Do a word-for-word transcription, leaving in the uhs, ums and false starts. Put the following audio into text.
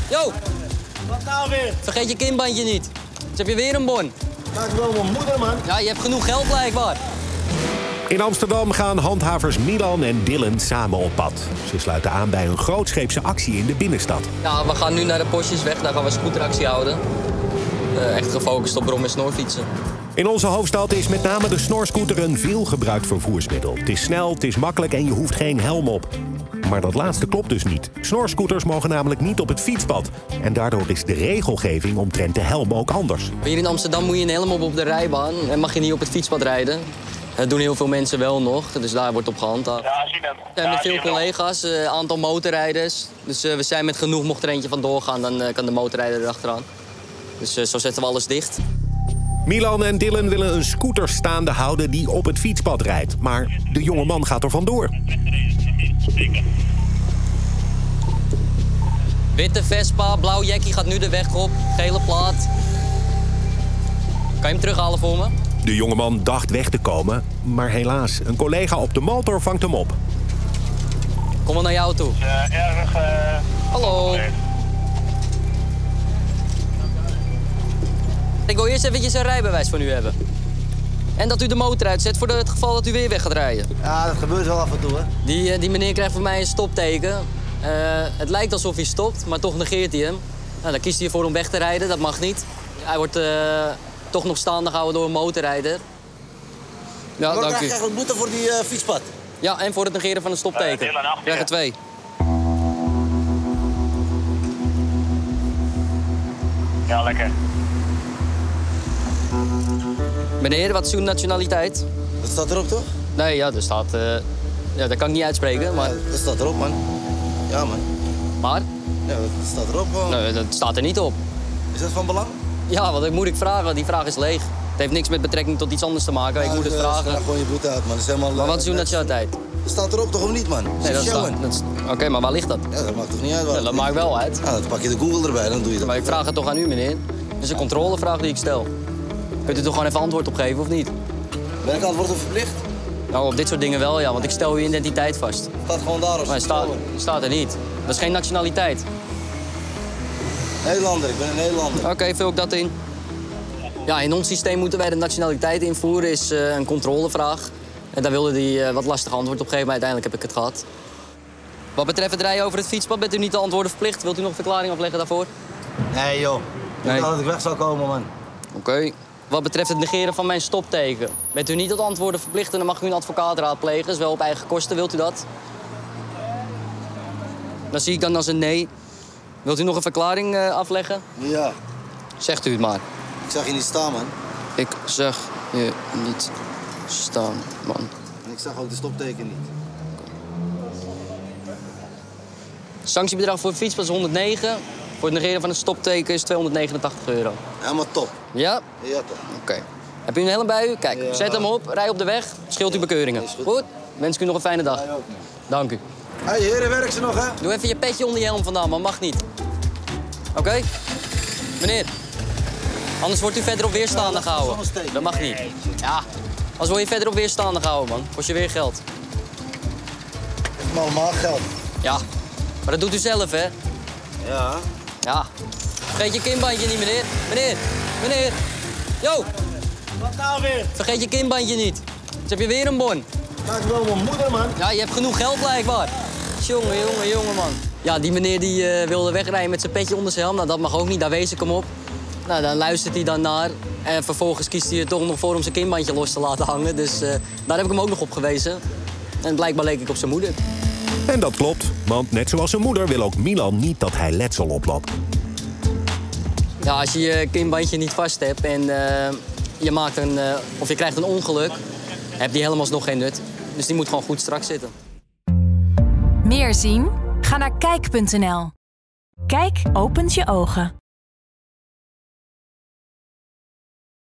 Yo! Wat nou weer? Vergeet je kinbandje niet. Dus heb je weer een bon. Maak wel mijn moeder, man. Ja, je hebt genoeg geld blijkbaar. In Amsterdam gaan handhavers Milan en Dylan samen op pad. Ze sluiten aan bij een grootscheepse actie in de binnenstad. Ja, we gaan nu naar de Postjesweg. Daar gaan we een scooteractie houden. Uh, echt gefocust op brom- en snorfietsen. In onze hoofdstad is met name de snorscooter een veelgebruikt vervoersmiddel. Het is snel, het is makkelijk en je hoeft geen helm op. Maar dat laatste klopt dus niet. Snorscooters mogen namelijk niet op het fietspad. En daardoor is de regelgeving omtrent de helm ook anders. Hier in Amsterdam moet je een helm op op de rijbaan en mag je niet op het fietspad rijden. Dat doen heel veel mensen wel nog, dus daar wordt op gehandhaafd. Ja, zie hem. We zijn met veel collega's, een uh, aantal motorrijders. Dus uh, we zijn met genoeg, mocht er eentje van doorgaan, dan uh, kan de motorrijder erachteraan. Dus uh, zo zetten we alles dicht. Milan en Dylan willen een scooter staande houden die op het fietspad rijdt. Maar de jonge man gaat er vandoor. Witte Vespa, blauw jackie gaat nu de weg op, gele plaat. Kan je hem terughalen voor me? De jongeman dacht weg te komen, maar helaas, een collega op de motor vangt hem op. Kom wel naar jou toe. Uh, erg... Uh... Hallo. Ik wil eerst eventjes een rijbewijs van u hebben. En dat u de motor uitzet voor het geval dat u weer weg gaat rijden. Ja, dat gebeurt wel af en toe, hè. Die, die meneer krijgt van mij een stopteken. Uh, het lijkt alsof hij stopt, maar toch negeert hij hem. Nou, dan kiest hij ervoor om weg te rijden, dat mag niet. Hij wordt uh, toch nog staande gehouden door een motorrijder. Ja, maar dank krijg je u. eigenlijk boete voor die uh, fietspad? Ja, en voor het negeren van een stopteken. Uh, Dylan, krijg je twee. Ja, lekker. Meneer, wat is uw nationaliteit? Dat staat erop, toch? Nee, ja, er staat... Uh, ja, dat kan ik niet uitspreken, maar... Ja, dat staat erop, man. Ja, man. Maar? Ja, dat staat erop, man. Nee, dat staat er niet op. Is dat van belang? Ja, wat moet ik vragen? Die vraag is leeg. Het heeft niks met betrekking tot iets anders te maken. Ja, ik moet het uh, vragen. Vraag gewoon je boete uit, man. Dat is helemaal, Maar wat is uw uh, nationaliteit? Dat staat erop toch of niet, man? Nee, dat staat... Oké, okay, maar waar ligt dat? Ja, dat maakt toch niet uit? Waar Ja, dat maakt wel uit. Ja, dan pak je de Google erbij, dan doe je dat. Maar ik vraag het toch aan u, meneer? Dat is een controlevraag die ik stel. Kunt u toch gewoon even antwoord op geven, of niet? Ben ik antwoord op verplicht? Nou, op dit soort dingen wel, ja, want ik stel uw identiteit vast. Het staat gewoon daar, of Maar het staat, staat er niet. Dat is geen nationaliteit. Nederlander, ik ben een Nederlander. Oké, okay, vul ik dat in. Ja, in ons systeem moeten wij de nationaliteit invoeren, is uh, een controlevraag. En daar wilde hij uh, wat lastig antwoord op geven, maar uiteindelijk heb ik het gehad. Wat betreft het rijden over het fietspad, bent u niet de antwoorden verplicht? Wilt u nog een verklaring afleggen daarvoor? Nee, joh. Ik Nee. dacht dat ik weg zou komen, man. Oké. Okay. Wat betreft het negeren van mijn stopteken, bent u niet tot antwoorden verplicht en dan mag u een advocaat raadplegen. Dat is wel op eigen kosten, wilt u dat? Dan zie ik dan als een nee. Wilt u nog een verklaring uh, afleggen? Ja. Zegt u het maar. Ik zag je niet staan, man. Ik zag je niet staan, man. En ik zag ook de stopteken niet. Sanctiebedrag voor fietspad is honderdnegen. Voor het negeren van het stopteken is tweehonderdnegenentachtig euro. Helemaal top. Ja? Ja, toch. Oké. Okay. Heb u een helm bij u? Kijk, Ja. zet hem op, rij op de weg, scheelt u bekeuringen. Is goed. Goed? Wens ik u nog een fijne dag. Jij ook, man. Dank u. Hé, hey, heren, werk ze nog, hè? Doe even je petje onder je helm vandaan, man. Mag niet. Oké? Okay? Meneer. Anders wordt u verderop weerstaande gehouden. Dat mag niet. Ja. Anders word je verderop weerstaande gehouden, man. Kost je weer geld. Geef me allemaal geld. Ja. Maar dat doet u zelf, hè? Ja. Ja. Vergeet je kinbandje niet, meneer. Meneer. Meneer. Yo. Wat nou weer? Vergeet je kinbandje niet. Dus heb je weer een bon. Maak wel mijn moeder, man. Ja, je hebt genoeg geld blijkbaar. Jongen, jongen, jongen, man. Ja, die meneer die uh, wilde wegrijden met zijn petje onder zijn helm. Nou, dat mag ook niet, daar wees ik hem op. Nou, dan luistert hij dan naar. En vervolgens kiest hij er toch nog voor om zijn kinbandje los te laten hangen. Dus uh, daar heb ik hem ook nog op gewezen. En blijkbaar leek ik op zijn moeder. En dat klopt, want net zoals zijn moeder wil ook Milan niet dat hij letsel oploopt. Ja, als je je kinbandje niet vast hebt en uh, je, maakt een, uh, of je krijgt een ongeluk, heb die helemaal nog geen nut. Dus die moet gewoon goed strak zitten. Meer zien? Ga naar kijk punt n l. Kijk opent je ogen.